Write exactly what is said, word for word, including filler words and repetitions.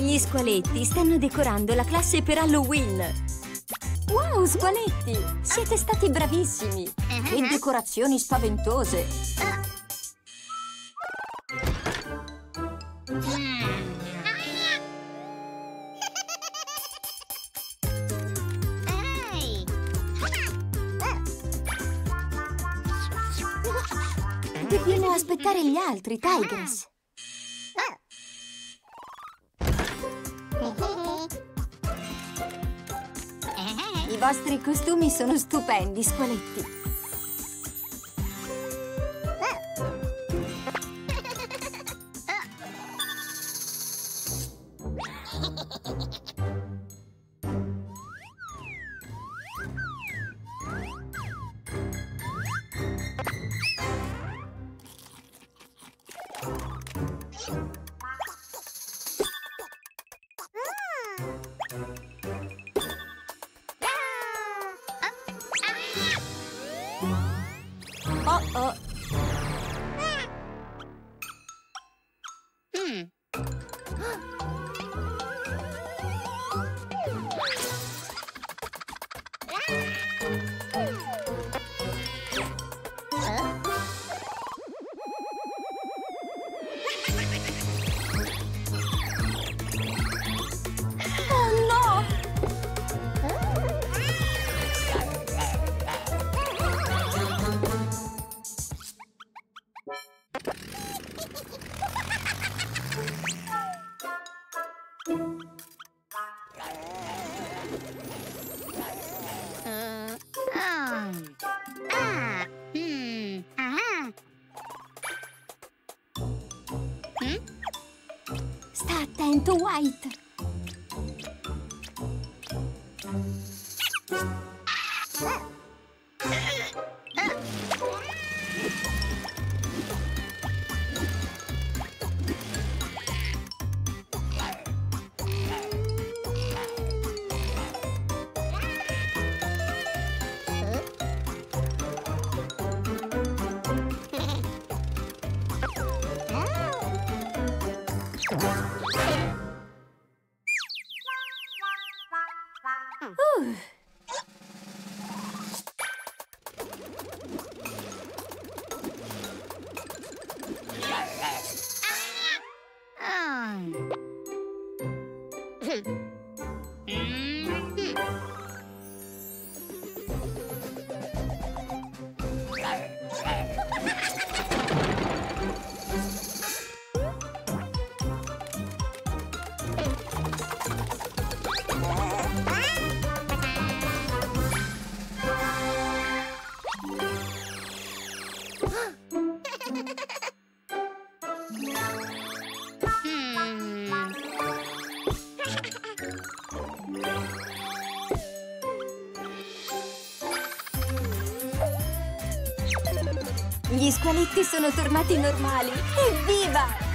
Gli squaletti stanno decorando la classe per Halloween. Wow, squaletti! Siete stati bravissimi! Che decorazioni spaventose! Dobbiamo aspettare gli altri, Tigress. I vostri costumi sono stupendi, squaletti. Oh oh. Mm. Oh no! Sta attento, White! Uh. Gli squaletti sono tornati normali! Evviva!